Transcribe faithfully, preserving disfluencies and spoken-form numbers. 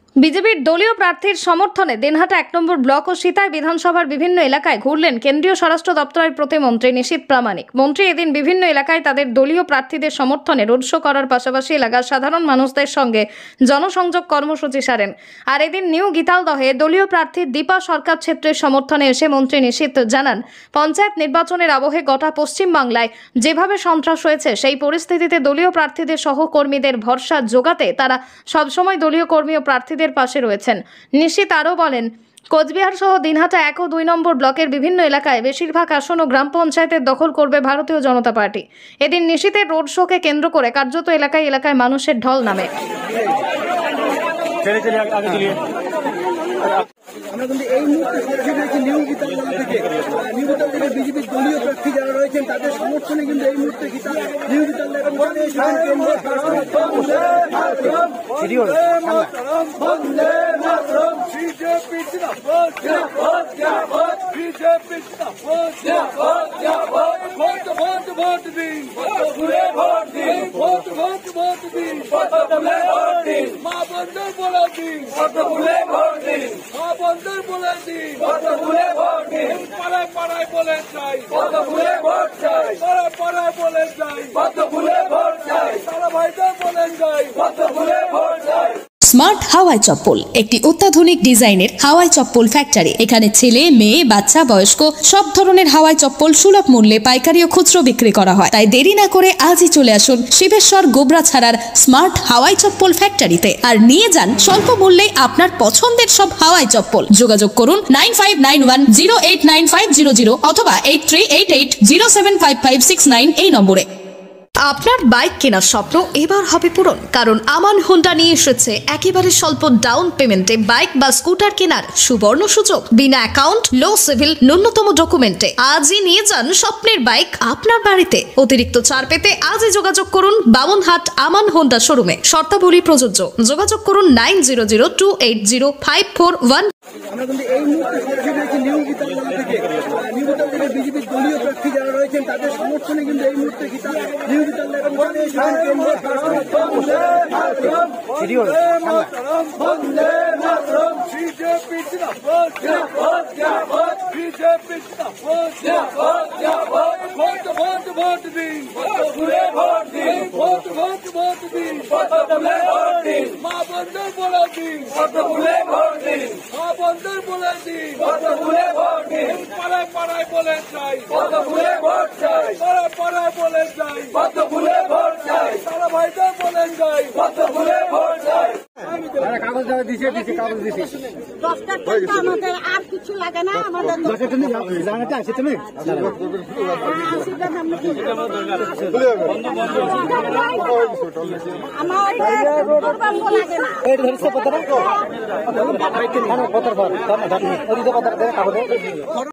বিজেপির দলীয় প্রার্থীর সমর্থনে দিনহাটা এক নম্বর ব্লক ও সিতাই বিধানসভার বিভিন্ন এলাকায় ঘুরলেন কেন্দ্রীয় স্বরাষ্ট্র দপ্তরের প্রতিমন্ত্রী নিশীথ প্রামাণিক। মন্ত্রী এদিন বিভিন্ন এলাকায় তাদের দলীয় প্রার্থীদের সমর্থনে রোড শো করার পাশাপাশি এলাকার সাধারণ মানুষদের সঙ্গে জনসংযোগ কর্মসূচি সারেন। আর এদিন নিউ গীতালদহে দলীয় প্রার্থী দীপা সরকার ক্ষেত্রের সমর্থনে এসে মন্ত্রী নিশীথ জানান, পঞ্চায়েত নির্বাচনের আবহে গোটা পশ্চিমবাংলায় যেভাবে সন্ত্রাস হয়েছে সেই পরিস্থিতিতে দলীয় প্রার্থীদের সহকর্মীদের ভরসা জোগাতে তারা সবসময় দলীয় কর্মী ও প্রার্থীদের পাশে রয়েছেন। নিশীথ আরও বলেন, কোচবিহার সহ দিনহাটা এক ও দুই নম্বর ব্লকের বিভিন্ন এলাকায় বেশিরভাগ আসন ও গ্রাম পঞ্চায়েতের দখল করবে ভারতীয় জনতা পার্টি। এদিন নিশীথের রোড শোকে কেন্দ্র করে কার্যত এলাকায় এলাকায় মানুষের ঢল নামে। আমরা কিন্তু এই মুহূর্তে সরাসরি রয়েছি নিউ গীতালদহ থেকে। নিউ গীতালদহ থেকে বিজেপির দলীয় প্রার্থী যারা রয়েছেন তাদের সমর্থনে কিন্তু এই মুহূর্তে নিউ গীতালদহ বন্ধুর বলে দিন পাড়ায় পাড়ায় বলে চাই পাড়ায় পাড়ায় বলে চাই তারা ভাইদের বলে চাই স্মার্ট হাওয়াই চপ্পল একটি অত্যাধুনিক ডিজাইনের হাওয়াই চপ্পল ফ্যাক্টরি। এখানে ছেলে মেয়ে বাচ্চা বয়স্ক সব ধরনের হাওয়াই চপ্পল সুলভ মূল্যে পাইকারি ও খুচরো বিক্রি করা হয়। তাই দেরি না করে আজই চলে আসুন শিবেশ্বর গোবরা ছাড়ার স্মার্ট হাওয়াই চপ্পল ফ্যাক্টরিতে আর নিয়ে যান স্বল্প মূল্যে আপনার পছন্দের সব হাওয়াই চপ্পল। যোগাযোগ করুন nine five nine one zero eight nine five zero zero অথবা eight three eight eight zero seven five five six nine এই নম্বরে। আপনার বাইক কেনার স্বপ্ন এবার হবে পূরণ, কারণ আমান হোন্ডা নিয়ে এসেছে একেবারে স্বল্প ডাউন পেমেন্টে বাইক বা স্কুটার কেনার সুবর্ণ সুযোগ। বিনা অ্যাকাউন্ট, লো সিভিল, ন্যূনতম ডকুমেন্টে আজই নিয়ে যান স্বপ্নের বাইক আপনার বাড়িতে। অতিরিক্ত ছাড় পেতে আজই যোগাযোগ করুন বামনহাট আমান হোন্ডা শোরুমে। শর্তাবলী প্রযোজ্য। যোগাযোগ করুন nine zero zero two eight zero five four one. আমরা কিন্তু এই মুহূর্তে সরাসরি রয়েছি নিউ গীতালদহ থেকে। নিউ গীতালদহ থেকে বিজেপির দলীয় প্রার্থী যারা রয়েছেন তাদের সমর্থনে কিন্তু এই মুহূর্তে নিউ গীতালদহ মা বন্ধুর বলে দিন বন্ধুর বলে দিন পাড়ায় পাড়ায় বলে চাই পাড়ায় পাড়ায় বলে চাই তারা ভাইদের বলে চাই কাগজ দিচ্ছে দিচ্ছে কাগজ দিচ্ছে দশটা টাকা আমাদের আর কিছু লাগে না। আমাদের জানাতে আছে তুমি আমার